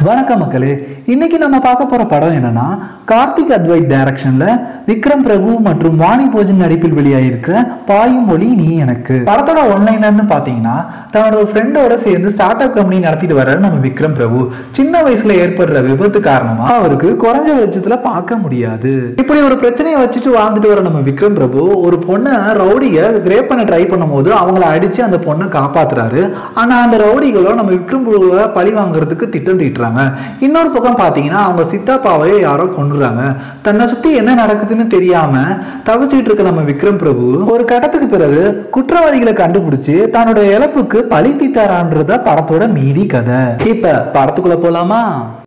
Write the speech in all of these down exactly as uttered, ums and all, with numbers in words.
வணக்கம் மக்களே, இன்னைக்கு நம்ம பார்க்க போற படம் என்னன்னா கார்த்திக் அத்வைத் டைரக்ஷன்ல விக்ரம் பிரபு மற்றும் வாணி போஜன் நடிப்பில் வெளியாகிருக்கிற பாயும் மொழி நீ எனக்கு. படத்தோட ஒன்லைனர்னு பாத்தீங்கன்னா தன்னோட ஃப்ரெண்டோட சேர்ந்து ஸ்டார்ட் அப் கம்பெனி நடத்திட்டு வர்ற நம்ம விக்ரம் பிரபு சின்ன வயசுல ஏற்படுற விபத்து காரணமா அவருக்கு குறைஞ்ச வெளிச்சத்துல பார்க்க முடியாது. இப்படி ஒரு பிரச்சனையை வச்சுட்டு வாழ்ந்துட்டு வர நம்ம விக்ரம் பிரபு ஒரு பொண்ணை ரவுடிய ரேப் பண்ண ட்ரை பண்ணும் போது அவங்கள அடிச்சு அந்த பொண்ணை காப்பாத்துறாரு. ஆனா அந்த ரவுடிகளோ நம்ம விக்ரம் பிரபுவை பழி வாங்குறதுக்கு திட்டம் தீட்டுறாங்க. இன்னொரு பக்கம் பாத்தீங்கன்னா அவங்க சித்தாப்பாவை யாரோ கொண்டுறாங்க. தன்னை சுத்தி என்ன நடக்குதுன்னு தெரியாம தவிச்சுட்டு இருக்க நம்ம விக்ரம் பிரபு ஒரு கட்டத்துக்கு பிறகு குற்றவாளிகளை கண்டுபிடிச்சு தன்னோட இழப்புக்கு பழி தீத்தாரான்றத படத்தோட மீதி கதை. இப்ப படத்துக்குள்ள போலாமா?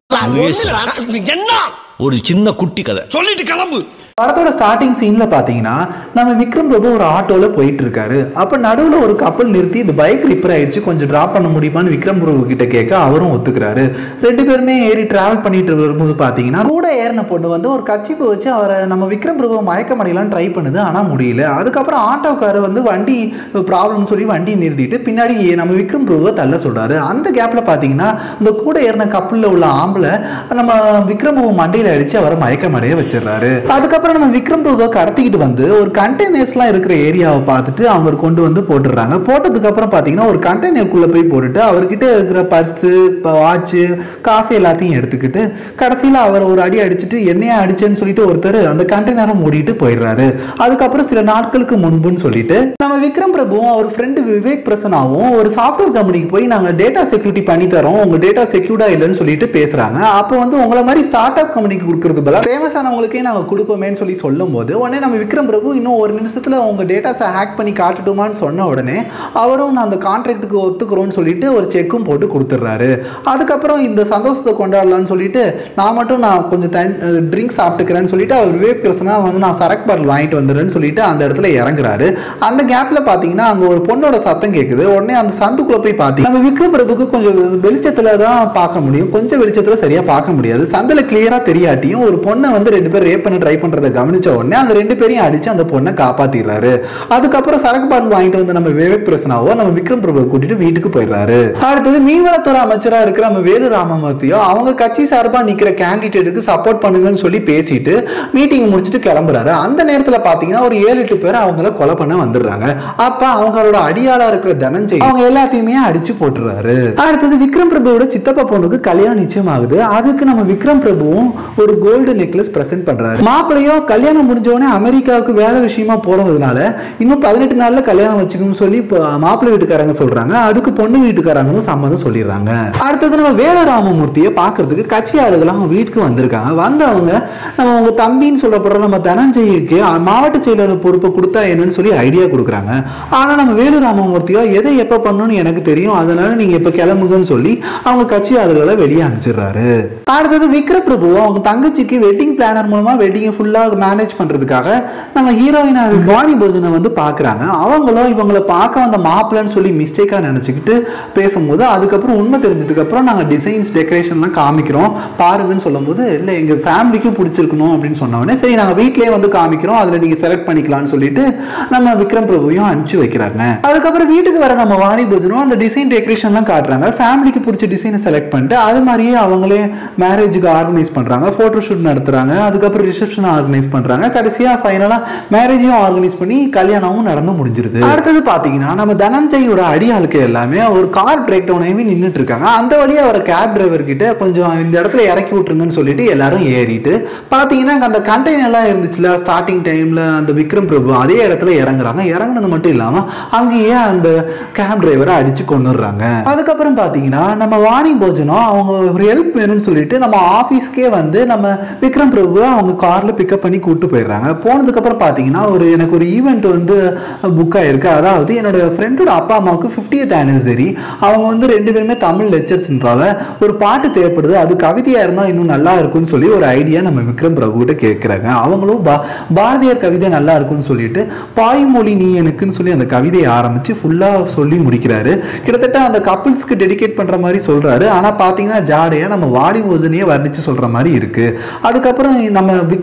என்ன ஒரு சின்ன குட்டி கதை சொல்லிட்டு கிளம்பு. படத்தோட ஸ்டார்டிங் சீன்ல பாத்தீங்கன்னா நம்ம விக்ரம் பிரபு ஒரு ஆட்டோல போயிட்டு இருக்காரு. அப்ப நடுவுல ஒரு கப்பல் நிறுத்தி இந்த பைக் ரிப்பேர் ஆயிடுச்சு, கொஞ்சம் டிராப் பண்ண முடியுமான்னு விக்ரம் பிரபு கிட்ட கேட்க அவரும் ஒத்துக்கிறாரு. ரெண்டு பேருமே ஏறி டிராவல் பண்ணிட்டு வரும்போது பாத்தீங்கன்னா கூட ஏறின பொண்ணு வந்து ஒரு கச்சிப்பு வச்சு அவரை நம்ம விக்ரம் பிரபு மயக்கம் அடையலாம் ட்ரை பண்ணுது, ஆனா முடியல. அதுக்கப்புறம் ஆட்டோக்காரர் வந்து வண்டி ப்ராப்ளம் சொல்லி வண்டி நிறுத்திட்டு பின்னாடி நம்ம விக்ரம் பிரபுவை தள்ள சொல்றாரு. அந்த கேப்ல பாத்தீங்கன்னா இந்த கூட ஏறின கப்பல்ல உள்ள ஆம்பளை நம்ம விக்ரம் பிரபு மண்டையில அடிச்சு அவரை மயக்கம் அடைய வச்சிடறாரு. அதுக்கப்புறம் நம்ம விக்ரம் பிரபுவை கடத்திக்கிட்டு வந்து ஒரு கண்டெய்னர்ஸ்லாம் இருக்கிற ஏரியாவை பார்த்துட்டு அவங்க கொண்டு வந்து போட்டுடுறாங்க. போட்டதுக்கு அப்புறம் பாத்தீங்கன்னா ஒரு கண்டெய்னருக்குள்ள போய் போட்டுட்டு அவர்கிட்ட இருக்கிற பர்ஸு, வாட்சு, காசு எல்லாத்தையும் எடுத்துக்கிட்டு கடைசியில் அவர் ஒரு அடி அடிச்சுட்டு என்னையா அடிச்சேன்னு சொல்லிட்டு ஒருத்தர் அந்த கண்டெய்னரை மூடிட்டு போயிடுறாரு. அதுக்கப்புறம் சில நாட்களுக்கு முன்புன்னு சொல்லிட்டு நம்ம விக்ரம் பிரபுவும் அவர் ஃப்ரெண்டு விவேக் பிரசனாவும் ஒரு சாஃப்ட்வேர் கம்பெனிக்கு போய் நாங்கள் டேட்டா செக்யூரிட்டி பண்ணி தரோம், உங்க டேட்டா செக்யூர்டா இல்லைன்னு சொல்லிட்டு பேசுறாங்க. அப்போ வந்து உங்களை மாதிரி ஸ்டார்ட் அப் கம்பெனிக்கு கொடுக்கறது பதிலாக ஃபேமஸ் ஆனவங்களுக்கே நாங்கள் கொடுப்போமேன்னு சொல்லி சொல்லும் போது உடனே நம்ம விக்ரம் பிரபு இன்னும் ஒரு நிமிஷத்துல உங்க டேட்டாஸை ஹேக் பண்ணி காட்டுட்டுமான்னு சொன்ன உடனே அவரும் நான் அந்த கான்ட்ராக்டுக்கு ஒத்துக்கிறோன்னு சொல்லிட்டு ஒரு செக்கும் போட்டு கொடுத்துட்றாரு. அதுக்கப்புறம் இந்த சந்தோஷத்தை கொண்டாடலாம்னு சொல்லிட்டு நான் மட்டும் நான் கொஞ்சம் தன் ட்ரிங்க் சாப்பிட்டுக்கிறேன்னு சொல்லிட்டு அவர் விவேக் பிரசனா வந்து நான் சரக்கு பாட்டில் வாங்கிட்டு வந்துடுறேன்னு சொல்லிட்டு அந்த இடத்துல இறங்குறாரு. அந்த கேப்ல பாத்தீங்கன்னா அங்க ஒரு பொண்ணோட சத்தம் கேட்குது. உடனே அந்த சந்துக்குள்ள போய் பாத்தீங்க நம்ம விக்ரம் பிரபுக்கு கொஞ்சம் வெளிச்சத்துல தான் பார்க்க முடியும், கொஞ்சம் வெளிச்சத்துல சரியா பார்க்க முடியாது. சந்தில கிளியரா தெரியாட்டியும் ஒரு பொண்ணை வந்து ரெண்டு பேர் ரேப் பண்ண ட்ரை பண்றதை கவனிச்ச உடனே அந்த ரெண்டு பேரையும் அடிச்சு அந்த பொண்ணை காப்பாத்திடுறாரு. அதுக்கப்புறம் சரக்கு பாட்டில் வாங்கிட்டு வந்து நம்ம விவேக் பிரசனாவோ நம்ம விக்ரம் பிரபுவை கூட்டிட்டு வீட்டுக்கு போயிடுறாரு. அடுத்தது மீன்வளத்துறை அமைச்சரா இருக்கிற நம்ம வேலு ராமமூர்த்தியோ அவங்க கட்சி சார்பா நிக்கிற கேண்டிடேட்டுக்கு சப்போர்ட் பண்ணுங்கன்னு சொல்லி பேசிட்டு மீட்டிங் முடிச்சுட்டு கிளம்புறாரு. அந்த நேரத்துல பாத்தீங்கன்னா ஒரு ஏழு எட்டு பேர் அவங்கள கொலை பண்ண வந்துடுறாங்க. அப்ப அவங்களோட அடியாளா இருக்கிற தனஞ்சய் அவங்க எல்லாத்தையுமே அடிச்சு போட்டுறாரு. அடுத்தது விக்ரம் பிரபுவோட சித்தப்பா பொண்ணுக்கு கல்யாணம் நிச்சயம் ஆகுது. அதுக்கு நம்ம விக்ரம் பிரபுவும் ஒரு கோல்டு நெக்லஸ் பிரசன்ட் பண்றாரு. மாப்பிள்ளையோ கல்யாணம் முடிஞ்சோடனே அமெரிக்காவுக்கு வேலை விஷயமா போனதுனால இன்னும் பதினெட்டு நாள்ல கல்யாணம் வச்சுக்கணும்னு சொல்லி மாப்பிள்ளை வீட்டுக்காரங்க சொல்றாங்க. அதுக்கு பொண்ணு வீட்டுக்காரங்களும் சம்மதம் சொல்லிடுறாங்க. அடுத்தது நம்ம வேலு ராமமூர்த்தியை பாக்குறதுக்கு கட்சி ஆளுகள் அவங்க வீட்டுக்கு வந்திருக்காங்க. வந்தவங்க நம்ம உங்க தம்பின்னு சொல்லப்படுற நம்ம தனஞ்சய்க்கு மாவட்ட செயலாளர் பொறுப்பை கொடுத்தா என்னன்னு சொல்லி ஐடியா கொடுக்குறாங்க. ஆனா நம்ம வேலு ராமமூர்த்தியோ எதை எப்ப பண்ணணும்னு எனக்கு தெரியும், அதனால நீங்க இப்ப கிளம்புங்கன்னு சொல்லி அவங்க கட்சி ஆளுகளை வெளியே அனுப்பிச்சிடுறாரு. அடுத்தது விக்ரம் பிரபு அவங்க தங்கச்சிக்கு வெட்டிங் பிளானர் மூலமா வெட்டிங் ஃபுல்லா மேனேஜ் பண்றதுக்காக நம்ம ஹீரோயினா வாணி போஜனை வந்து பாக்குறாங்க. அவங்களும் இவங்களை பார்க்க வந்த மாப்பிள்ளைன்னு சொல்லி மிஸ்டேக்கா நினைச்சுக்கிட்டு பேசும்போது அதுக்கப்புறம் உண்மை தெரிஞ்சதுக்கு அப்புறம் நாங்க டிசைன்ஸ் டெக்கரேஷன்லாம் காமிக்கிறோம் பாருங்கன்னு சொல்லும் போது இல்ல எங்க ஃபேமிலிக்கும் பிடிச்சிருக்கணும் அப்படின்னு சொன்னவொடனே சரி நாங்க வீட்லயே வந்து காமிக்கிறோம், அதுல நீங்க செலக்ட் பண்ணிக்கலாம்னு சொல்லிட்டு நம்ம விக்ரம் பிரபுவையும் அனுப்பிச்சு வைக்கிறாங்க. அதுக்கப்புறம் வீட்டுக்கு வர நம்ம வாணி போஜனும் அந்த டிசைன் டெக்கரேஷன்லாம் காட்டுறாங்க. ஃபேமிலிக்கு பிடிச்ச டிசைனை செலக்ட் பண்ணிட்டு அது மாதிரியே அவங்களே மேரேஜுக்கு ஆர்கனைஸ் பண்றாங்க, போட்டோ ஷூட் நடத்துறாங்க, அதுக்கப்புறம் ரிசப்ஷன் ஆர்கனைஸ் பண்றாங்க. கடைசியா ஃபைனலா மேரேஜையும் ஆர்கனைஸ் பண்ணி கல்யாணமும் நடந்து முடிஞ்சிருது. அடுத்தது பாத்தீங்கன்னா நம்ம தனஞ்சயோட அடியாளுக்கு எல்லாமே ஒரு கார் பிரேக் டவுன் ஆகி நின்றுட்டு இருக்காங்க. அந்த வழியா வர கேப் டிரைவர் கிட்ட கொஞ்சம் இந்த இடத்துல இறக்கி விட்டுருங்கன்னு சொல்லிட்டு எல்லாரும் ஏறிட்டு பாத்தீங்கன்னா அந்த கண்டெய்னர் எல்லாம் இருந்துச்சுல ஸ்டார்டிங் டைம்ல அந்த விக்ரம் பிரபு அதே இடத்துல இறங்குறாங்க. இறங்குனது மட்டும் இல்லாம அங்கேயே அந்த கேப் டிரைவரை அடிச்சு கொண்டுடுறாங்க. அதுக்கப்புறம் பாத்தீங்கன்னா நம்ம வாணி போஜனம் அவங்க ஒரு ஹெல்ப் வேணும்னு சொல்லிட்டு நம்ம ஆபீஸ்க்கே வந்து நம்ம விக்ரம் பிரபு அவங்க கார்ல பிக்கப் பண்ணி கூட்டு போயிடுறாங்க. போனதுக்கு அப்புறம் பாத்தீங்கன்னா ஒரு எனக்கு ஒரு ஈவெண்ட் வந்து புக் ஆயிருக்கு. அதாவது என்னோட ஃப்ரெண்டோட அப்பா அம்மாவுக்கு ஃபிஃப்டியத் ஆனிவர்சரி. அவங்க வந்து ரெண்டு பேருமே தமிழ் லெக்சர்ஸ்ன்றால ஒரு பாட்டு தேவைப்படுது, அது கவிதையா இருந்தா இன்னும் நல்லா இருக்கும்னு சொல்லி ஒரு ஐடியா நம்ம விக்ரம் பிரபு கிட்ட கேட்கிறாங்க. அவங்களும் பாரதியார் கவிதை நல்லா இருக்கும்னு சொல்லிட்டு பாய்மொழி நீ எனக்குன்னு சொல்லி அந்த கவிதையை ஆரம்பிச்சு ஃபுல்லா சொல்லி முடிக்கிறாரு. கிட்டத்தட்ட அந்த கப்பிள்ஸ்க்கு டெடிகேட் பண்ற மாதிரி சொல்றாரு. ஆனா பாத்தீங்கன்னா ஜாடையா நம்ம வாடி போஜனையே வர்ணிச்சு சொல்ற மாதிரி இருக்கு. அதுக்கப்புறம் நம்ம விக்ரம் பிரபு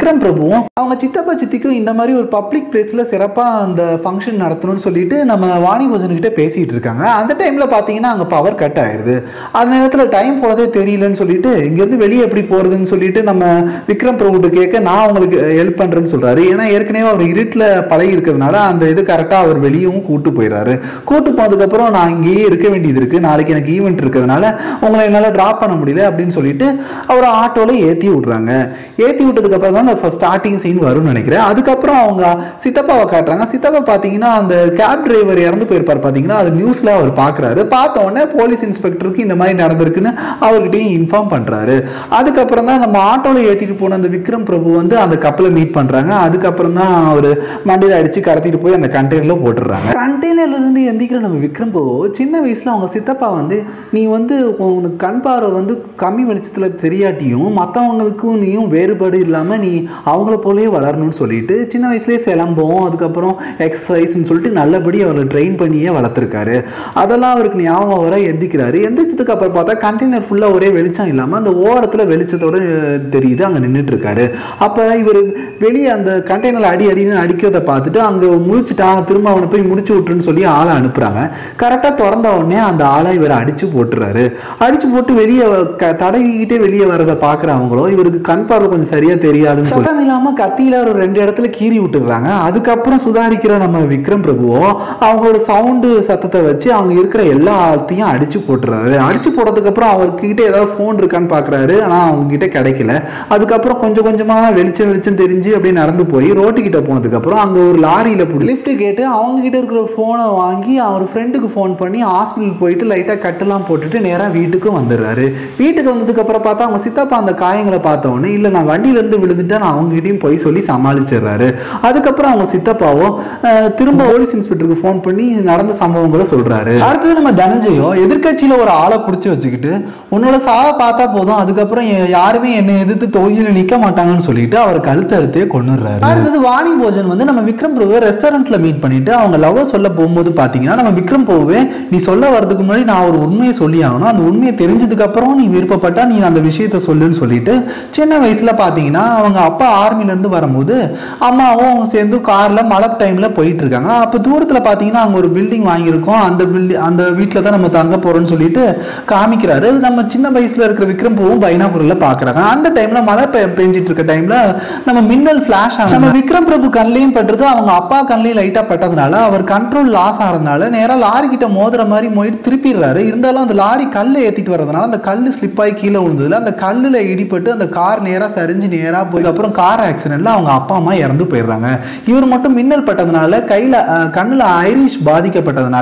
பிரபுவும் அவங்க சித்தப்பா சித்திக்கும் இந்த மாதிரி ஒரு பப்ளிக் பிளேஸ்ல சிறப்பா அந்த ஃபங்க்ஷன் நடத்தணும்னு சொல்லிட்டு நம்ம வாணி போஜன் கிட்ட பேசிட்டு இருக்காங்க. அந்த டைம்ல பாத்தீங்கன்னா அங்க பவர் கட் ஆயிடுது. அந்த நேரத்துல டைம் போறதே தெரியலன்னு சொல்லிட்டு இங்கிருந்து வெளியே எப்படி போறதுன்னு சொல்லிட்டு நம்ம விக்ரம் பிரபு கேட்க நான் உங்களுக்கு ஹெல்ப் பண்றேன்னு சொல்றாரு. ஏன்னா ஏற்கனவே அவர் இருட்டுல பழகி இருக்கிறதுனால அந்த இது கரெக்டா அவர் வெளியவும் கூட்டு போயிடுறாரு. கூட்டு போனதுக்கு அப்புறம் நான் இங்கேயே இருக்க வேண்டியது இருக்கு, நாளைக்கு எனக்கு ஈவெண்ட் இருக்கிறதுனால உங்களை என்னால டிராப் பண்ண முடியல அப்படின்னு சொல்லிட்டு அவர் ஆட்டோல ஏத்தி விடுறாங்க. ஏத்தி விட்டதுக்கு அப்புறம் தான் அந்த ஸ்டார்டிங் சீன் வரும்னு நினைக்கிறேன். அதுக்கப்புறம் அவங்க சித்தப்பாவை காட்டுறாங்க. சித்தப்பா பாத்தீங்கன்னா அந்த கேப் டிரைவர் இறந்து போயிருப்பார் பாத்தீங்கன்னா, அது நியூஸ்ல அவர் பாக்குறாரு. பார்த்த உடனே போலீஸ் இன்ஸ்பெக்டருக்கு இந்த மாதிரி நடந்திருக்குன்னு அவர்கிட்டயும் இன்ஃபார்ம் பண்றாரு. அதுக்கப்புறம் தான் நம்ம ஆட்டோல ஏத்திட்டு போன அந்த விக்ரம் பிரபு வந்து அந்த கப்பலை மீட் பண்றாங்க. அதுக்கப்புறம் தான் அவர் மண்டியில அடிச்சு கடத்திட்டு போய் அந்த கண்டெய்னர்ல போட்டுறாங்க. கண்டெய்னர்ல இருந்து எந்திக்கிற நம்ம விக்ரம் பிரபு சின்ன வயசுல அவங்க சித்தப்பா வந்து நீ வந்து உனக்கு கண் பார்வை வந்து கம்மி வெளிச்சத்துல தெரியாட்டியும் மற்றவங்களுக்கும் நீயும் வேறுபாடு இல்லாம நீ அவங்கள போலயே வளரணும்னு சொல்லிட்டு சின்ன வயசுலேயே சிலம்பம் அதுக்கப்புறம் எக்ஸசைஸ்ன்னு சொல்லிட்டு நல்லபடி அவரை ட்ரெயின் பண்ணியே வளர்த்துருக்காரு. அதெல்லாம் அவருக்கு ஞாபகம் வர எந்திக்கிறாரு. எந்திரிச்சதுக்கு அப்புறம் பார்த்தா கண்டெய்னர் ஃபுல்லாக ஒரே வெளிச்சம் இல்லாமல் அந்த ஓரத்தில் வெளிச்சத்தோட தெரியுது அங்கே நின்றுட்டு இருக்காரு. அப்போ இவர் வெளியே அந்த கண்டெய்னரில் அடி அடின்னு அடிக்கிறத பார்த்துட்டு அங்கே முடிச்சுட்டாங்க, திரும்ப அவனை போய் முடிச்சு விட்டுருன்னு சொல்லி ஆளை அனுப்புகிறாங்க. கரெக்டாக திறந்த உடனே அந்த ஆளை இவரை அடிச்சு போட்டுறாரு. அடிச்சு போட்டு வெளியே தடவிக்கிட்டே வெளியே வரதை பார்க்குறவங்களோ இவருக்கு கண் பார்வை கொஞ்சம் சரியாக தெரியாதுன்னு சட்டம் இல்லாமல் கத்தியில் ஒரு ரெண்டு இடத்துல கீறி விட்டுறாங்க. அதுக்கப்புறம் சுதாரிக்கிற நம்ம விக்ரம் பிரபுவோ அவங்களோட சவுண்டு சத்தத்தை வச்சு அவங்க இருக்கிற எல்லா ஆள்த்தையும் அடிச்சு போட்டுறாரு. அடிச்சு போட்டதுக்கு அப்புறம் அவர்கிட்ட ஏதாவது ஃபோன் இருக்கான்னு பாக்குறாரு. ஆனா அவங்க கிட்ட கிடைக்கல. அதுக்கப்புறம் கொஞ்சம் கொஞ்சமா வெளிச்சம் வெளிச்சம் தெரிஞ்சு அப்படியே நடந்து போய் ரோட்டு கிட்ட போனதுக்கு அப்புறம் அங்க ஒரு லாரியில லிஃப்ட் கேட்டு அவங்க கிட்ட இருக்கிற போனை வாங்கி அவர் ஃப்ரெண்டுக்கு ஃபோன் பண்ணி ஹாஸ்பிட்டல் போயிட்டு லைட்டா கட்டெல்லாம் போட்டுட்டு நேரா வீட்டுக்கு வந்துடுறாரு. வீட்டுக்கு வந்ததுக்கு அப்புறம் பார்த்தா அவங்க சித்தப்பா அந்த காயங்களை பார்த்த உடனே இல்ல நான் வண்டியில இருந்து விழுந்துட்டேன் நான் அவங்க கிட்டையும் போய் சொல்லி சமாளிச்சிடுறாரு. அதுக்கப்புறம் அவங்க சித்தப்பாவோ திரும்ப போலீஸ் இன்ஸ்பெக்டருக்கு ஃபோன் பண்ணி நடந்த சம்பவங்களை சொல்றாரு. அடுத்தது நம்ம தனஞ்சயோ எதிர்கட்சியில ஒரு ஆளை பிடிச்சி வச்சுக்கிட்டு உன்னோட சாவை பார்த்தா போதும் அதுக்கப்புறம் யாருமே என்னை எதிர்த்து தொகுதியில நிக்க மாட்டாங்கன்னு சொல்லிட்டு அவர் கழுத்து அறுத்தே கொண்டுறாரு. அடுத்தது வாணி போஜன் வந்து நம்ம விக்ரம் பிரபுவை ரெஸ்டாரண்ட்ல மீட் பண்ணிட்டு அவங்க லவ் சொல்ல போகும்போது பாத்தீங்கன்னா நம்ம விக்ரம் பிரபுவே நீ சொல்ல வரதுக்கு முன்னாடி நான் ஒரு உண்மையை சொல்லி ஆகணும், அந்த உண்மையை தெரிஞ்சதுக்கு அப்புறம் நீ விருப்பப்பட்டா நீ அந்த விஷயத்த சொல்லுன்னு சொல்லிட்டு சின்ன வயசுல பாத்தீங்கன்னா அவங்க அப்பா ஆர்மில இருந்து வரும்போது அம்மாவும் சேர்ந்து கார்ல மழை டைம்ல போயிட்டு இருக்காங்க. அப்ப தூரத்துல பாத்தீங்கன்னா அங்க ஒரு பில்டிங் வாங்கியிருக்கோம், அந்த பில்டிங் அந்த வீட்டுல தான் நம்ம தங்க போறோம்னு சொல்லிட்டு காமிக்கிறாரு. நம்ம சின்ன வயசுல இருக்கிற விக்ரம் பிரபு பைனாகுலர்ல பாக்குறாங்க. அந்த டைம்ல மழை பெஞ்சிட்டு இருக்க டைம்ல நம்ம மின்னல் பிளாஷ் ஆகும். நம்ம விக்ரம் பிரபு கண்லையும் பட்டது அவங்க அப்பா கண்லையும் லைட்டா பட்டதுனால அவர் கண்ட்ரோல் லாஸ் ஆகிறதுனால நேரா லாரி கிட்ட மோதுற மாதிரி மோதிட்டு திருப்பிடுறாரு. இருந்தாலும் அந்த லாரி கல்லை ஏத்திட்டு வரதுனால அந்த கல்லு ஸ்லிப் ஆகி கீழே விழுந்ததுல அந்த கல்லுல இடிப்பட்டு அந்த கார் நேரா சரிஞ்சு நேரா போய் அப்புறம் கார் ஆக்சிடென்ட்ல அவங்க அப்பா அம்மா இறந்து போயிடுறாங்க. இவர் மட்டும் மின்னல் பட்டதுனால கையில கண்ணுல ஐரிஷ் பாதிக்கப்பட்டதுனால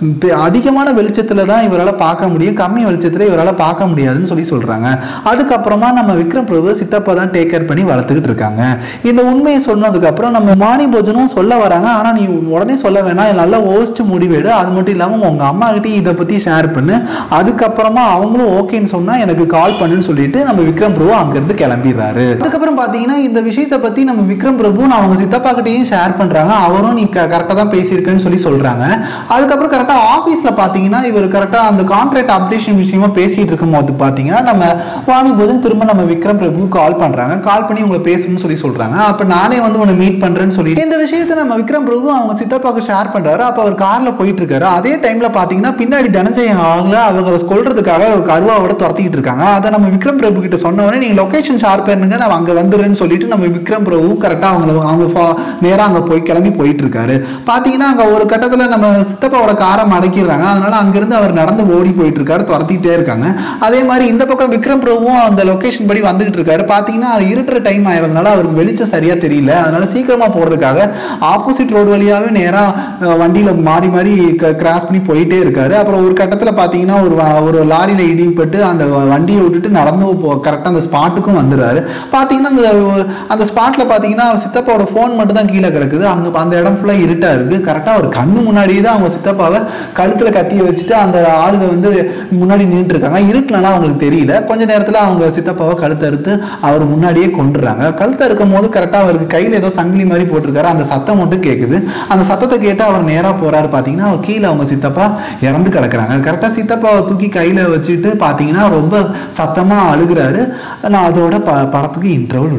அதிகமான வெளிச்சத்துல தான் இவரால் பார்க்க முடியும், கம்மி வெளிச்சத்துல இவரால் பார்க்க முடியாதுன்னு சொல்லி சொல்றாங்க. அதுக்கப்புறமா நம்ம விக்ரம் பிரபு சித்தப்பா தான் டேக் கேர் பண்ணி வளர்த்துக்கிட்டு இருக்காங்க. இந்த உண்மையை சொன்னதுக்கு அப்புறம் நம்ம வாணி போஜனும் சொல்ல வராங்க. ஆனா நீ உடனே சொல்ல வேணாம், நல்லா யோசிச்சு முடிவெடு, அது மட்டும் இல்லாம உங்க அம்மா கிட்டயும் இதை பத்தி ஷேர் பண்ணு, அதுக்கப்புறமா அவங்களும் ஓகேன்னு சொன்னா எனக்கு கால் பண்ணுன்னு சொல்லிட்டு நம்ம விக்ரம் பிரபு அங்கிருந்து கிளம்பிடுறாரு. அதுக்கப்புறம் பாத்தீங்கன்னா இந்த விஷயத்தை பத்தி நம்ம விக்ரம் பிரபு அவங்க சித்தப்பா கிட்டையும் ஷேர் பண்றாங்க. அவரும் நீ கரெக்டா தான் பேசியிருக்கேன்னு சொல்லி சொல்றாங்க. அதுக்கப்புறம் கரெக்டா ஆபீஸ்ல பாத்தீங்கன்னா இவர் கரெக்டா அந்த கான்ட்ராக்ட் அப்டேஷன் விஷயமா பேசிட்டு இருக்கும் போது பாத்தீங்கன்னா நம்ம வாணி போஜன் திரும்ப நம்ம விக்ரம் பிரபு கால் பண்றாங்க. கால் பண்ணி உங்களை பேசணும்னு சொல்லி சொல்றாங்க. அப்ப நானே வந்து உன்னை மீட் பண்றேன்னு சொல்லி இந்த விஷயத்தை நம்ம விக்ரம் பிரபு அவங்க சித்தப்பாக்கு ஷேர் பண்றாரு. அப்ப அவர் கார்ல போயிட்டு இருக்காரு. அதே டைம்ல பாத்தீங்கன்னா பின்னாடி தனஞ்சய ஆளுங்க அவங்க கொல்றதுக்காக கருவாவோட துரத்திட்டு இருக்காங்க. அதை நம்ம விக்ரம் பிரபு கிட்ட சொன்ன உடனே நீங்க லொகேஷன் ஷேர் பண்ணுங்க நான் அங்க வந்துடுறேன்னு சொல்லிட்டு நம்ம விக்ரம் பிரபு கரெக்டா அவங்க அவங்க நேரா அங்க போய் கிளம்பி போயிட்டு இருக்காரு. பாத்தீங்கன்னா அங்க ஒரு கட்டத்துல நம்ம சித்தப்பாவோட காரை மடக்கிடுறாங்க. அதனால அங்கிருந்து அவர் நடந்து ஓடி போயிட்டு இருக்காரு, துரத்திட்டே இருக்காங்க. அதே மாதிரி இந்த பக்கம் விக்ரம் பிரபுவும் அந்த லொகேஷன் படி வந்துகிட்டு இருக்காரு. பாத்தீங்கன்னா அது இருட்டுற டைம் ஆயிருந்தனால அவருக்கு வெளிச்சம் சரியா தெரியல. அதனால சீக்கிரமா போறதுக்காக ஆப்போசிட் ரோடு வழியாவே நேரா வண்டியில மாறி மாறி கிராஸ் பண்ணி போயிட்டே இருக்காரு. அப்புறம் ஒரு கட்டத்துல பாத்தீங்கன்னா ஒரு ஒரு லாரியில இடிப்பட்டு அந்த வண்டியை விட்டுட்டு நடந்து கரெக்டா அந்த ஸ்பாட்டுக்கும் வந்துடுறாரு. பாத்தீங்கன்னா அந்த ஸ்பாட்ல பாத்தீங்கன்னா சித்தப்பாவோட போன் மட்டும் தான் கீழே கிடக்குது. அங்க அந்த இடம் ஃபுல்லா இருட்டா இருக்கு. கரெக்டா ஒரு கண்ணு முன்னாடியே தான் அவங்க சித்தப்பாவை கழுத்துல கத்திய வச்சுட்டு அந்த ஆளுங்க வந்து முன்னாடி நின்று இருக்காங்க. இருட்டுலனா அவங்களுக்கு தெரியல. கொஞ்ச நேரத்துல அவங்க சித்தப்பாவை கழுத்தை அறுத்து அவர் முன்னாடியே கொண்டுறாங்க. கழுத்தை இருக்கும் போது கரெக்டா அவருக்கு கையில ஏதோ சங்கிலி மாதிரி போட்டிருக்காரு. அந்த சத்தம் மட்டும் கேட்குது. அந்த சத்தத்தை கேட்டு அவர் நேரா போறாரு. பாத்தீங்கன்னா அவர் கீழே அவங்க சித்தப்பா இறந்து கிடக்குறாங்க. கரெக்டா சித்தப்பாவை தூக்கி கையில வச்சுட்டு பாத்தீங்கன்னா ரொம்ப சத்தமா அழுகுறாரு. நான் அதோட படத்துக்கு இன்டர்வல் விட்டுறாங்க.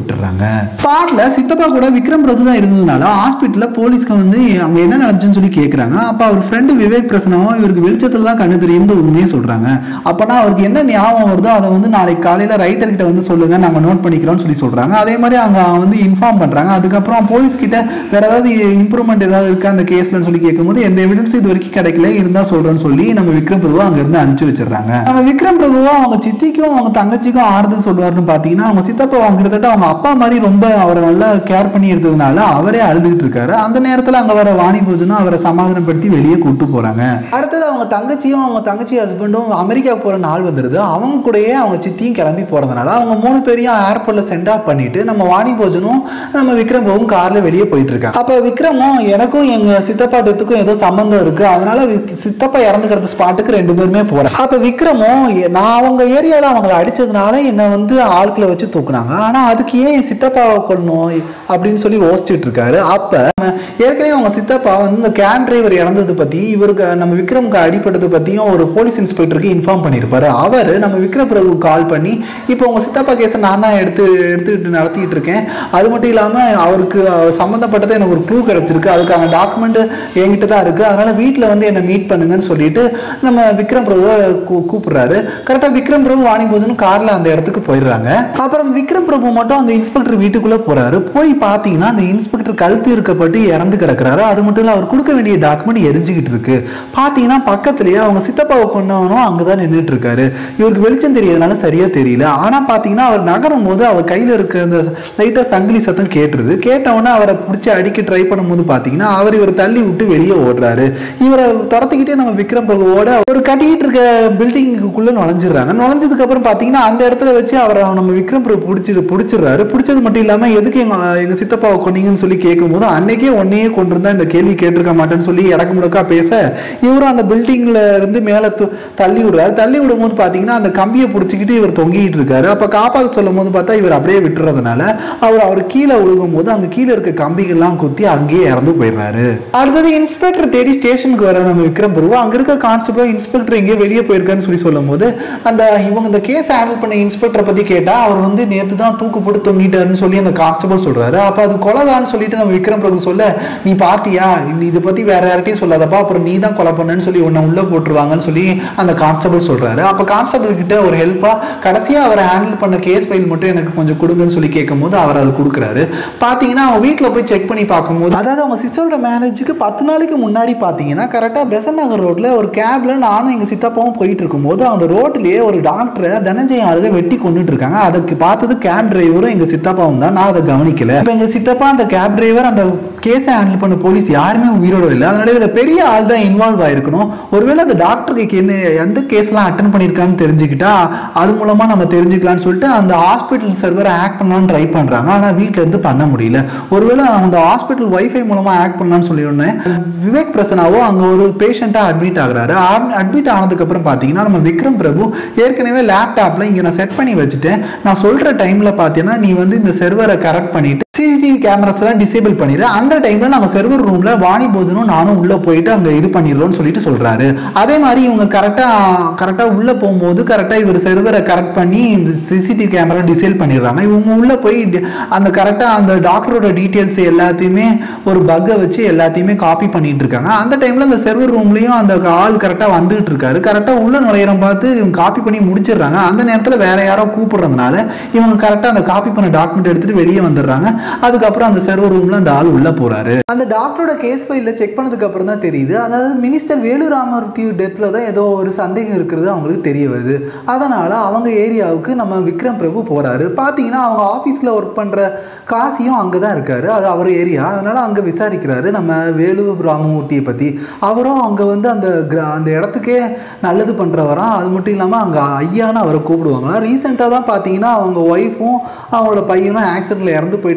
ஸ்பாட்ல சித்தப்பா கூட விக்ரம் பிரபு தான் இருந்ததுனால ஹாஸ்பிட்டல்ல போலீஸ்க்கு வந்து அவங்க என்ன நடந்துச்சுன்னு சொல்லி கேட்கறாங்க. அப்ப அவர் ஃப்ரெண்டு விவேக் பிரசனாவும் இவருக்கு வெளிச்சத்துல தான் கண்ணு தெரியும் உண்மையே சொல்றாங்க. அப்பனா அவருக்கு என்ன ஞாபகம் வருதோ அதை வந்து நாளைக்கு காலையில ரைட்டர் கிட்ட வந்து சொல்லுங்க, நாங்க நோட் பண்ணிக்கிறோம்னு சொல்லி சொல்றாங்க. அதே மாதிரி அங்க வந்து இன்ஃபார்ம் பண்றாங்க. அதுக்கப்புறம் போலீஸ் கிட்ட வேற ஏதாவது இம்ப்ரூவ்மெண்ட் ஏதாவது இருக்கா அந்த கேஸ்ல சொல்லி கேட்கும்போது எந்த எவிடன்ஸ் இது வரைக்கும் கிடைக்கல, இருந்தா சொல்றேன்னு சொல்லி நம்ம விக்ரம் பிரபு அங்க இருந்து அனுப்பிச்சு வச்சிடறாங்க. நம்ம விக்ரம் பிரபுவா அவங்க சித்திக்கும் அவங்க தங்கச்சிக்கும் ஆறுதல் சொல்லுவாருன்னு பாத்தீங்கன்னா அவங்க சித்தப்பா கிட்டத்தட்ட அவங்க அப்பா மாதிரி ரொம்ப அவரை நல்லா கேர் பண்ணி எடுத்ததுனால அவரே அழுதுகிட்டு இருக்காரு. அந்த நேரத்துல அங்க வர வாணி போஜனும் அவரை சமாதானப்படுத்தி வெளியே கூட்டு போறாங்க. அடுத்தது அவங்க தங்கச்சியும் அவங்க தங்கச்சி ஹஸ்பண்டும் அமெரிக்காவுக்கு போற நாள் வந்துருது. அவங்க கூடயே அவங்க சித்தியும் கிளம்பி போறதுனால அவங்க மூணு பேரையும் ஏர்போர்ட்ல சென்ட் ஆஃப் பண்ணிட்டு நம்ம வாணி போஜனும் நம்ம விக்ரம் பிரபுவும் கார்ல வெளியே போயிட்டு இருக்காங்க. அப்ப விக்ரமும் எனக்கும் எங்க சித்தப்பா டெத்துக்கும் ஏதோ சம்பந்தம் இருக்கு, அதனால சித்தப்பா இறந்து கிடந்த ஸ்பாட்டுக்கு ரெண்டு பேருமே போறேன். அப்ப விக்ரமும் நான் அவங்க ஏரியால அவங்களை அடிச்சதுனால என்ன வந்து ஆட்களை வச்சு தூக்குனாங்க, ஆனா அதுக்கு ஏன் சித்தப்பாவை கொள்ளணும் அப்படின்னு சொல்லி யோசிச்சுட்டு இருக்காரு. அப்ப ஏற்கனவே அவங்க சித்தப்பா வந்து இந்த கேப் டிரைவர் இறந்தது பத்தி இவருக்கு நம்ம விக்ரமுக்கு அடிப்பட்டது பத்தியும் ஒரு போலீஸ் இன்ஸ்பெக்டருக்கு இன்ஃபார்ம் பண்ணியிருப்பாரு. அவர் நம்ம விக்ரம் பிரபு கால் பண்ணி இப்போ உங்க சித்தப்பா கேஸை நான் தான் எடுத்து எடுத்துக்கிட்டு நடத்திட்டு இருக்கேன், அது மட்டும் இல்லாம அவருக்கு சம்பந்தப்பட்டது எனக்கு ஒரு க்ளூ கிடைச்சிருக்கு, அதுக்கான டாக்குமெண்ட் என்கிட்ட தான் இருக்கு, அதனால வீட்டில் வந்து என்னை மீட் பண்ணுங்கன்னு சொல்லிட்டு நம்ம விக்ரம் பிரபுவை கூப்பிடுறாரு. கரெக்டாக விக்ரம் பிரபு வாணி போஜனும் கார்ல அந்த இடத்துக்கு போயிடுறாங்க. அப்புறம் விக்ரம் பிரபு மட்டும் அந்த இன்ஸ்பெக்டர் வீட்டுக்குள்ள போறாரு. போய் பாத்தீங்கன்னா அந்த இன்ஸ்பெக்டர் கழுத்து இருக்கப்பட்டு இறந்து கிடக்குறாரு. அது மட்டும் இல்ல அவர் கொடுக்க வேண்டிய டாக்குமெண்ட் எரிஞ்சுக்கிட்டு இருக்கு. பாத்தீங்கன்னா பக்கத்துலயே அவங்க சித்தப்பாவை கொண்டவனும் அங்கதான் நின்றுட்டு இருக்காரு. இவருக்கு வெளிச்சம் தெரியறதுனால சரியா தெரியல. ஆனா பாத்தீங்கன்னா அவர் நகரும் போது அவர் கையில இருக்க அந்த லைட்டா சங்கிலி சத்தம் கேட்டுருது. கேட்டவொன்னே அவரை பிடிச்சி அடிக்க ட்ரை பண்ணும்போது பாத்தீங்கன்னா அவர் இவர் தள்ளி விட்டு வெளியே ஓடுறாரு. இவரை துரத்திக்கிட்டே நம்ம விக்ரம் பிரபுவோட ஒரு கட்டிக்கிட்டு இருக்க பில்டிங்குக்குள்ள நுழைஞ்சிடறாங்க. நுழைஞ்சதுக்கு அப்புறம் பாத்தீங்கன்னா அந்த இடத்துல வச்சு அவரை நம்ம விக்ரம் பிரபு பிடிச்சி பிடிச்சிடுறாரு. பிடிச்சது மட்டும் இல்லாம எதுக்கு எங்க எங்க சித்தப்பாவை கொன்னீங்கன்னு சொல்லி கேட்கும் போது அன்னைக்கே ஒன்னையே கொண்டிருந்தா இந்த கேள்வி கேட்டிருக்க மாட்டேன்னு சொல்லி இடக்கு முடக்கா பேச இவரும் அந்த பில்டிங்ல இருந்து மேல தள்ளி விடுறாரு. தள்ளி விடும் போது பாத்தீங்கன்னா அந்த கம்பியை பிடிச்சிக்கிட்டு இவர் தொங்கிட்டு இருக்காரு. அப்ப காப்பாற்ற சொல்லும் போது பார்த்தா இவர் அப்படியே விட்டுறதுனால அவர் அவர் கீழே விழுகும் போது அங்க கீழே இருக்க கம்பிகள்லாம் குத்தி அங்கேயே இறந்து போயிடுறாரு. அடுத்தது இன்ஸ்பெக்டர் தேடி ஸ்டேஷனுக்கு வர நம்ம விக்ரம் பிரபு அங்க இருக்க கான்ஸ்டபிள் இன்ஸ்பெக்டர் எங்கேயே வெளியே போயிருக்கான்னு சொல்லி சொல்லும் போது அந்த இவங்க இந்த கேஸ் ஹேண்டில் பண்ண இன்ஸ்பெக்டரை பத்தி கேட்டா அவர் வந்து நேற்று தான் தூக்கு போட்டு தொங்கிட்டாருன்னு சொல்லி அந்த கான்ஸ்டபிள் சொல்றாரு. அப்ப அது கொலைதான்னு சொல்லிட்டு நம்ம விக்ரம் பிரபு சொல்ல நீ பாத்தியா இதை பத்தி வேற யார்கிட்டையும் சொல்லாதப்பா, அப்புறம் நீ தான் கொலை பண்ணன்னு சொல்லி உன்னை உள்ள போட்டுருவாங்கன்னு சொல்லி அந்த கான்ஸ்டபிள் சொல்றாரு. அப்ப கான்ஸ்டபிள் கிட்ட ஒரு ஹெல்ப்பா கடைசியா அவரை ஹேண்டில் பண்ண கேஸ் ஃபைல் மட்டும் எனக்கு கொஞ்சம் கொடுங்கன்னு சொல்லி கேட்கும் போது அவர் அது கொடுக்குறாரு. பாத்தீங்கன்னா அவங்க வீட்டுல போய் செக் பண்ணி பார்க்கும்போது அதாவது அவங்க சிஸ்டரோட மேரேஜுக்கு பத்து நாளைக்கு முன்னாடி பாத்தீங்கன்னா கரெக்டா பெசன் நகர் ரோட்ல ஒரு கேப்ல நானும் எங்க சித்தப்பாவும் போயிட்டு இருக்கும் போது அந்த ரோட்லயே ஒரு டாக்டரை தனஞ்சய ஆளுக வெட்டி கொண்டுட்டு இருக்காங்க. அதுக்கு பார்த்தது கேப் டிரைவரும் எங்க சித்தப்பாவும் தான். நான் அதை கவனிக்கல. இப்ப எங்க சித்தப்பா அந்த கேப் டிரைவர் அந்த கேஸை ஹேண்டில் பண்ண போலீஸ் யாருமே உயிரோட இல்லை. அதனால இதுல பெரிய ஆள் தான் இன்வால்வ் ஆயிருக்கணும். ஒருவேளை அந்த டாக்டருக்கு என்ன எந்த கேஸ்லாம் அட்டன் பண்ணியிருக்கான்னு தெரிஞ்சுக்கிட்டா அது மூலமா நம்ம தெரிஞ்சுக்கலாம்னு சொல்லிட்டு அந்த ஹாஸ்பிட்டல் சர்வரை ஆக்ட் பண்ணலான்னு ட்ரை பண்றாங்க. ஆனா வீட்டுல இருந்து பண்ண முடியல. ஒருவேளை அந்த ஹாஸ்பிட்டல் வைஃபை மூலமா ஆக்ட் பண்ணலான்னு சொல்லி ஒன்னு விவேக் பிரசனாவோ அங்க ஒரு பேஷண்டா அட்மிட் ஆகுறாரு. அட்மிட் ஆனதுக்கு அப்புறம் பாத்தீங்கன்னா நம்ம விக்ரம் பிரபு ஏற்கனவே லேப்டாப்ல இங்க நான் செட் பண்ணி வச்சுட்டேன், நான் சொல்ற டைம்ல பாத்தீங்கன்னா நீ வந்து இந்த சர்வரை கரெக்ட் பண்ணிட்டு சிசிடிவி கேமராஸ் எல்லாம் டிசேபிள் பண்ணிடு, அந்த டைம்ல நாங்க சர்வர் ரூம்ல வாணி போஜனும் நானும் உள்ள போயிட்டு அங்க இது பண்ணிடுறோம்னு சொல்லிட்டு சொல்றாரு. அதே மாதிரி இவங்க கரெக்டா கரெக்டா உள்ள போகும்போது கரெக்டா இவர் சர்வரை கரெக்ட் பண்ணி சிசிடிவி கேமரா டிசேபிள் பண்ணிடுறாங்க. இவங்க உள்ள போய் அந்த கரெக்டா அந்த டாக்டரோட டீடைல்ஸ் எல்லாத்தையுமே ஒரு பக்கை வச்சு எல்லாத்தையுமே காப்பி பண்ணிட்டு இருக்காங்க. அந்த டைம்ல அந்த சர்வர் ரூம்லயும் அந்த ஆள் கரெக்டா வந்துட்டு இருக்காரு. கரெக்டா உள்ள நுழையிறம் பார்த்து இவங்க காப்பி பண்ணி முடிச்சிடுறாங்க. அந்த நேரத்துல வேற யாரோ கூப்பிடுறதுனால இவங்க கரெக்டா அந்த காப்பி பண்ண டாக்குமெண்ட் எடுத்துட்டு வெளியே வந்துடுறாங்க. அதுக்கப்புறம் அந்த சர்வர் ரூம்ல அந்த ஆள் உள்ள போறாரு. அந்த டாக்டரோட கேஸ் ஃபைல்ல செக் பண்ணதுக்கு அப்புறம் தான் தெரியுது அதாவது மினிஸ்டர் வேலுராமூர்த்தி டெத்ல தான் ஏதோ ஒரு சந்தேகம் இருக்கிறது அவங்களுக்கு தெரிய வருது. அதனால அவங்க ஏரியாவுக்கு நம்ம விக்ரம் பிரபு போறாரு. பாத்தீங்கன்னா அவங்க ஆபீஸ்ல ஒர்க் பண்ற காசியும் அங்கதான் இருக்காரு, அது அவர் ஏரியா. அதனால அங்க விசாரிக்கிறாரு நம்ம வேலு ராமமூர்த்தியை பத்தி. அவரும் அங்க வந்து அந்த அந்த இடத்துக்கே நல்லது பண்றவரா. அது மட்டும் இல்லாம அங்க ஐயான்னு அவரை கூப்பிடுவாங்க. ரீசெண்டா தான் பாத்தீங்கன்னா அவங்க ஒய்ஃபும் அவங்களோட பையனும் ஆக்சிடென்ட்ல இறந்து போயிட்டாங்கன்னு சொல்லி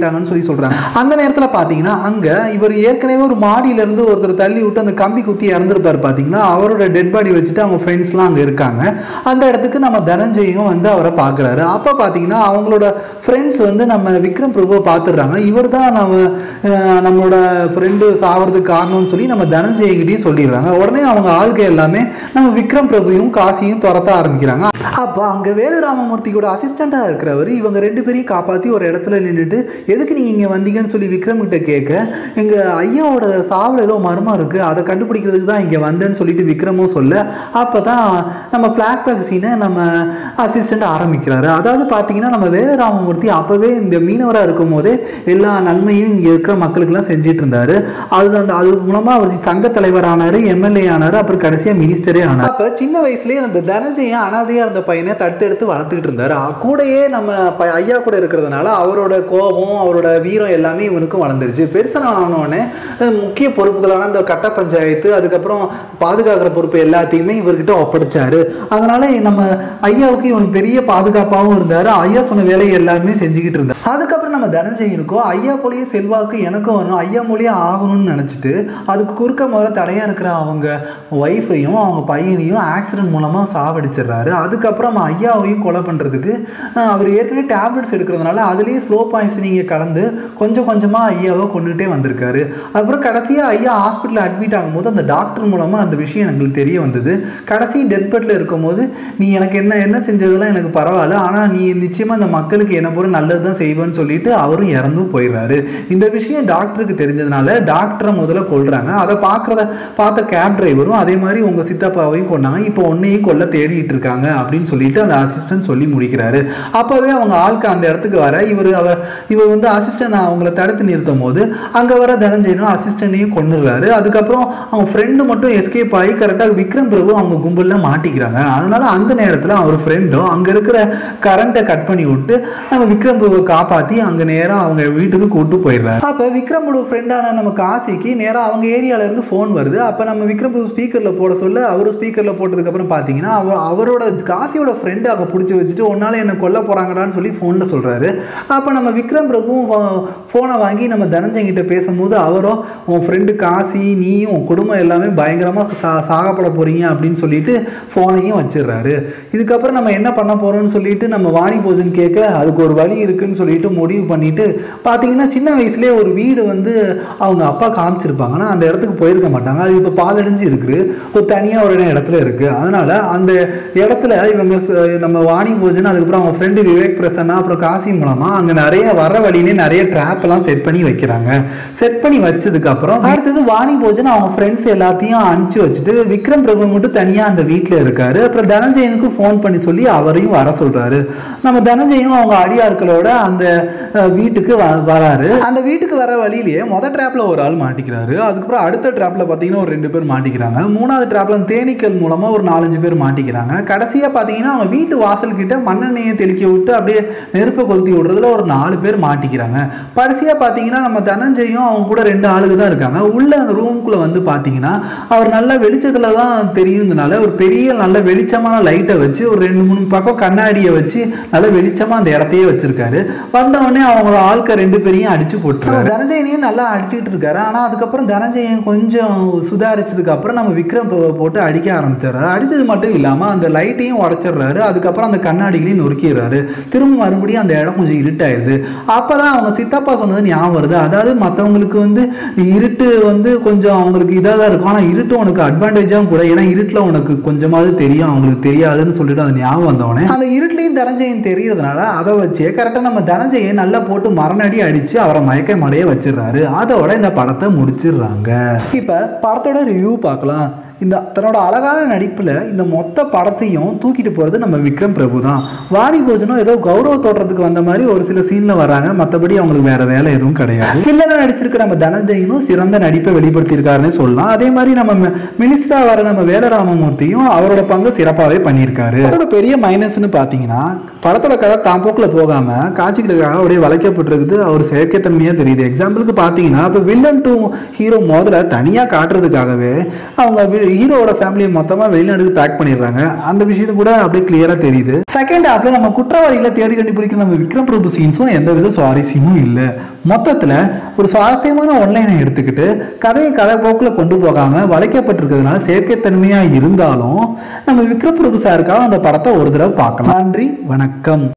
சொல்லி சொல்றாங்க. அந்த நேரத்துல பாத்தீங்கன்னா அங்க இவர் ஏற்கனவே ஒரு மாடியில இருந்து ஒருத்தர் தள்ளி விட்டு அந்த கம்பி குத்தி இறந்துருப்பாரு பாத்தீங்கன்னா, அவரோட டெட் பாடி வச்சுட்டு அவங்க ஃப்ரெண்ட்ஸ் எல்லாம் அங்க இருக்காங்க. அந்த இடத்துக்கு நம்ம தனஞ்சயும் வந்து அவரை பாக்குறாரு. அப்ப பாத்தீங்கன்னா அவங்களோட ஃப்ரெண்ட்ஸ் வந்து நம்ம விக்ரம் பிரபுவை பாத்துடுறாங்க. இவர் தான் நம்ம நம்மளோட ஃப்ரெண்டு சாவறதுக்கு காரணம்னு சொல்லி நம்ம தனஞ்சயகிட்டையும் சொல்லிடுறாங்க. உடனே அவங்க ஆளுக்கு எல்லாமே நம்ம விக்ரம் பிரபுவையும் காசியும் துரத்த ஆரம்பிக்கிறாங்க. அப்போ அங்க வேலுராமமூர்த்தியோட அசிஸ்டண்டா இருக்கிறவர் இவங்க ரெண்டு பேரையும் காப்பாத்தி ஒரு இடத்துல நின்றுட்டு, எதுக்கு நீங்க இங்க வந்தீங்கன்னு சொல்லி விக்ரம் கிட்ட கேட்க, எங்க ஐயாவோட சாவுல ஏதோ மர்மம் இருக்கு, அதை கண்டுபிடிக்கிறதுக்கு தான் இங்க வந்தேன்னு சொல்லிட்டு விக்ரமும் சொல்ல, அப்பதான் நம்ம பிளாஷ்பேக் சீனை நம்ம அசிஸ்டண்ட் ஆரம்பிக்கிறாரு. அதாவது பாத்தீங்கன்னா நம்ம வேலுராமமூர்த்தி அப்பவே இந்த மீனவரா இருக்கும் போதே எல்லா நன்மையும் இங்க இருக்கிற மக்களுக்கு எல்லாம் செஞ்சிட்டு இருந்தாரு. அது அந்த அது மூலமா அவர் சங்க தலைவர் ஆனாரு, எம்எல்ஏ ஆனாரு, அப்புறம் கடைசியா மினிஸ்டரே ஆனார். அப்ப சின்ன வயசுலயே அந்த தனஞ்சயன் அனாதையா இருந்த பையனை தடுத்து வளர்த்துக்கிட்டு இருந்தாரு. கூடயே நம்ம ஐயா கூட இருக்கிறதுனால அவரோட கோபம் அவரோட வீரம் எல்லாமே இவனுக்கும் வளர்ந்துருச்சு. பெருசானோடனே முக்கிய பொறுப்புகளான அந்த கட்ட பஞ்சாயத்து அதுக்கப்புறம் பாதுகாக்கிற பொறுப்பு எல்லாத்தையுமே இவர்கிட்ட ஒப்படைச்சாரு. அதனால நம்ம ஐயாவுக்கு இவன் பெரிய பாதுகாப்பாகவும் இருந்தாரு. ஐயா சொன்ன வேலையை எல்லாருமே செஞ்சுக்கிட்டு இருந்தார். அதுக்கப்புறம் நம்ம தனஞ்சயனுக்கும் ஐயா போலயே செல்வாக்கு எனக்கும் வரணும், ஐயா மொழியே ஆகணும்னு நினைச்சிட்டு அதுக்கு குறுக்க முதல்ல தடையா இருக்கிற அவங்க ஒய்ஃபையும் அவங்க பையனையும் ஆக்சிடென்ட் மூலமா சாவடிச்சிடுறாரு. அதுக்கப்புறம் ஐயாவையும் கொலை பண்றதுக்கு அவர் ஏற்கனவே டேப்லெட்ஸ் எடுக்கிறதுனால அதுலேயே ஸ்லோ பாய்சனிங்கை கலந்து கொஞ்சம் கொஞ்சமாக ஐயாவை கொண்டுகிட்டே வந்திருக்காரு. அப்புறம் கடைசியாக ஐயா ஹாஸ்பிட்டலில் அட்மிட் ஆகும்போது அந்த டாக்டர் மூலமாக அந்த விஷயம் எங்களுக்கு தெரிய வந்தது. கடைசி டெத் பெட்டில் இருக்கும்போது, நீ எனக்கு என்ன என்ன செஞ்சதெல்லாம் எனக்கு பரவாயில்ல, ஆனால் நீ நிச்சயமாக அந்த மக்களுக்கு என்ன போகிற நல்லது தான் செய்வேன்னு சொல்லிட்டு அவரும் இறந்தும் போயிடுறாரு. இந்த விஷயம் டாக்டருக்கு தெரிஞ்சதுனால டாக்டரை முதல்ல கொல்றாங்க. அதை பார்க்குறத பார்த்த கேப் டிரைவரும் அதே மாதிரி உங்கள் சித்தப்பாவையும் கொண்டாங்க, இப்போ ஒன்னையும் கொல்ல தேடிட்டு இருக்காங்க அப்படின்னு சொல்லிட்டு அந்த அசிஸ்டன்ட் சொல்லி முடிக்கிறாரு. அப்பவே அவங்க ஆளுக்கு அந்த இடத்துக்கு வர இவர் அவர் இவர் வந்து அசிஸ்டன்ட் அவங்கள தடுத்து நிறுத்தும் போது அங்க வர தனஞ்சயனும் அசிஸ்டன்டையும் கொன்னுறாரு. அதுக்கப்புறம் அவங்க ஃப்ரெண்டு மட்டும் எஸ்கேப் ஆகி கரெக்டாக விக்ரம் பிரபு அவங்க கும்பல்ல மாட்டிக்கிறாங்க. அதனால அந்த நேரத்தில் அவர் ஃப்ரெண்டும் அங்க இருக்கிற கரண்ட்டை கட் பண்ணி விட்டு நம்ம விக்ரம் பிரபுவை காப்பாற்றி அங்க நேரம் அவங்க வீட்டுக்கு கூட்டு போயிடுறாரு. அப்ப விக்ரம் பிரபு ஃப்ரெண்டான நம்ம காசிக்கு நேரம் அவங்க ஏரியால இருந்து ஃபோன் வருது. அப்ப நம்ம விக்ரம் பிரபு ஸ்பீக்கர்ல போட சொல்ல அவரு ஸ்பீக்கர்ல போட்டதுக்கு அப்புறம் பாத்தீங்கன்னா அவரோட காசியோட ஃப்ரெண்டு அங்க பிடிச்சி வச்சுட்டு உன்னால என்ன கொல்ல போறாங்கடான்னு சொல்லி ஃபோனில் சொல்றாரு. அப்போ நம்ம விக்ரம் பிரபுவும் ஃபோனை வாங்கி நம்ம தனஞ்சயன்கிட்ட பேசும்போது அவரும் உன் ஃப்ரெண்டு காசி நீயும் உன் குடும்பம் எல்லாமே பயங்கரமாக சா சாகப்பட போறீங்க அப்படின்னு சொல்லிட்டு ஃபோனையும் வச்சிடுறாரு. இதுக்கப்புறம் நம்ம என்ன பண்ண போறோம்னு சொல்லிட்டு நம்ம வாணி போஜன் கேட்க அதுக்கு ஒரு வழி இருக்குன்னு சொல்லிட்டு முடிவு பண்ணிட்டு பார்த்தீங்கன்னா சின்ன வயசுலேயே ஒரு வீடு வந்து அவங்க அப்பா காமிச்சிருப்பாங்க, ஆனால் அந்த இடத்துக்கு போயிருக்க மாட்டாங்க. அது இப்போ பாலடைஞ்சு இருக்குது, ஒரு தனியாக ஒரு இடத்துல இருக்கு. அதனால அந்த இடத்துல இவங்க நம்ம வாணி போஜன் அதுக்கப்புறம் அவங்க ஃப்ரெண்டு விவேக் பிரசன்னா அப்புறம் காசி மூலமா அங்க நிறைய வர வழியிலே நிறைய ட்ராப் எல்லாம் செட் பண்ணி வைக்கிறாங்க. செட் பண்ணி வச்சதுக்கு அப்புறம் அடுத்தது வாணி போஜன் அவங்க ஃப்ரெண்ட்ஸ் எல்லாத்தையும் அனுப்பிச்சு வச்சுட்டு விக்ரம் பிரபு மட்டும் தனியா அந்த வீட்டுல இருக்காரு. அப்புறம் தனஞ்சயனுக்கு ஃபோன் பண்ணி சொல்லி அவரையும் வர சொல்றாரு. நம்ம தனஞ்சயும் அவங்க அடியாட்களோட அந்த வீட்டுக்கு வராரு. அந்த வீட்டுக்கு வர வழியிலேயே மொதல் ட்ராப்ல ஒரு ஆள் மாட்டிக்கிறாரு. அதுக்கப்புறம் அடுத்த ட்ராப்ல பாத்தீங்கன்னா ஒரு ரெண்டு பேர் மாட்டிக்கிறாங்க. மூணாவது ட்ராப்ல தேனீக்கள் மூலமா ஒரு நாலஞ்சு பேர் மாட்டிக்கிறாங்க. கடைசியா பாத்தீங்கன்னா அவங்க வீட்டு வாசல் கிட்ட மண்ணெண்ணெயை தெளிக்க விட்டு அப்படியே நெருப்பை கொளுத்தி விடுறதுல ஒரு நாலு பேர் மாட்டிக்கிறாங்க. கடைசியா பாத்தீங்கன்னா நம்ம தனஞ்சயும் அவங்க கூட ரெண்டு ஆளுக்கு தான் இருக்காங்க. உள்ள அந்த ரூமுக்குள்ள வந்து பாத்தீங்கன்னா அவர் நல்ல வெளிச்சத்துல தான் தெரியுதுனால ஒரு பெரிய நல்ல வெளிச்சமான லைட்டை வச்சு ஒரு ரெண்டு மூணு பக்கம் கண்ணாடியை வச்சு நல்ல வெளிச்சமா அந்த இடத்தையே வச்சிருக்காரு. வந்த உடனே அவங்க ஆட்கள் ரெண்டு பேரையும் அடிச்சு போட்டுருக்காரு. தனஞ்சயனையும் நல்லா அடிச்சுட்டு இருக்காரு. ஆனா அதுக்கப்புறம் தனஞ்சயன் கொஞ்சம் சுதாரிச்சதுக்கு அப்புறம் நம்ம விக்ரம் போட்டு அடிக்க ஆரம்பிச்சாரு. அடிச்சது மட்டும் இல்லாம அந்த லைட்டையும் உடைச்சிடுறாரு. அதுக்கப்புறம் அந்த கண்ணாடிகளையும் நொறுக்கிறாரு. திரும்ப மறுபடியும் அந்த இடம் கொஞ்சம் இருட்டாயிருது. அப்பதான் அவங்க சித்தப்பா சொன்னது ஞாபகம் வருது. அதாவது மற்றவங்களுக்கு வந்து இருட்டு வந்து கொஞ்சம் அவங்களுக்கு இதாக தான் இருக்கும், ஆனால் இருட்டு உனக்கு அட்வான்டேஜாகவும் கூட, ஏன்னா இருட்டில் உனக்கு கொஞ்சமாவது தெரியும் அவங்களுக்கு தெரியாதுன்னு சொல்லிட்டு அந்த ஞாபகம் வந்தவொடனே அந்த இருட்லையும் தனஞ்சயன் தெரியறதுனால அதை வச்சு கரெக்டாக நம்ம தனஞ்சயன் நல்லா போட்டு மரணடி அடிச்சு அவரை மயக்க மடைய வச்சிடுறாரு. அதோட இந்த படத்தை முடிச்சிடுறாங்க. இப்போ படத்தோட ரிவ்யூ பார்க்கலாம். இந்த தன்னோட அழகான நடிப்பில் இந்த மொத்த படத்தையும் தூக்கிட்டு போகிறது நம்ம விக்ரம் பிரபு தான். வாணி போஜனும் ஏதோ கௌரவ தோற்றத்துக்கு வந்த மாதிரி ஒரு சில சீனில் வராங்க, மற்றபடி அவங்களுக்கு வேற வேலை எதுவும் கிடையாது. வில்லனா நடிச்சிருக்க நம்ம தனஞ்சயனும் சிறந்த நடிப்பை வெளிப்படுத்தியிருக்காருன்னு சொல்லலாம். அதே மாதிரி நம்ம மினிஸ்டரா வர நம்ம வேலராமமூர்த்தியும் அவரோட பங்கு சிறப்பாகவே பண்ணியிருக்காரு. அதோட பெரிய மைனஸ்ன்னு பார்த்தீங்கன்னா படத்தோட கதை தான் போக்கில் போகாம காட்சிகளுக்காக அப்படியே வளைக்கப்பட்டிருக்குது. அவர் செயற்கைத்தன்மையாக தெரியுது. எக்ஸாம்பிளுக்கு பார்த்தீங்கன்னா இப்போ வில்லன் டு ஹீரோ மோதலை தனியாக காட்டுறதுக்காகவே அவங்க ஹீரோவோட ஃபேமிலியை மொத்தமாக வெளிநாடுக்கு பேக் பண்ணிடுறாங்க. அந்த விஷயம் கூட அப்படியே கிளியராக தெரியுது. செகண்ட் ஹாஃப்ல நம்ம குற்றவாளிகளை தேடி கண்டுபிடிக்கிற நம்ம விக்ரம் பிரபு சீன்ஸும் எந்த வித சுவாரஸ்யமும் இல்லை. மொத்தத்தில் ஒரு சுவாரஸ்யமான ஒன்லைனை எடுத்துக்கிட்டு கதையை கதை போக்கில் கொண்டு போகாம வளைக்கப்பட்டிருக்கிறதுனால செயற்கைத்தன்மையாக இருந்தாலும் நம்ம விக்ரம் பிரபு சாருக்காக அந்த படத்தை ஒரு தடவை பார்க்கலாம். நன்றி, வணக்கம்.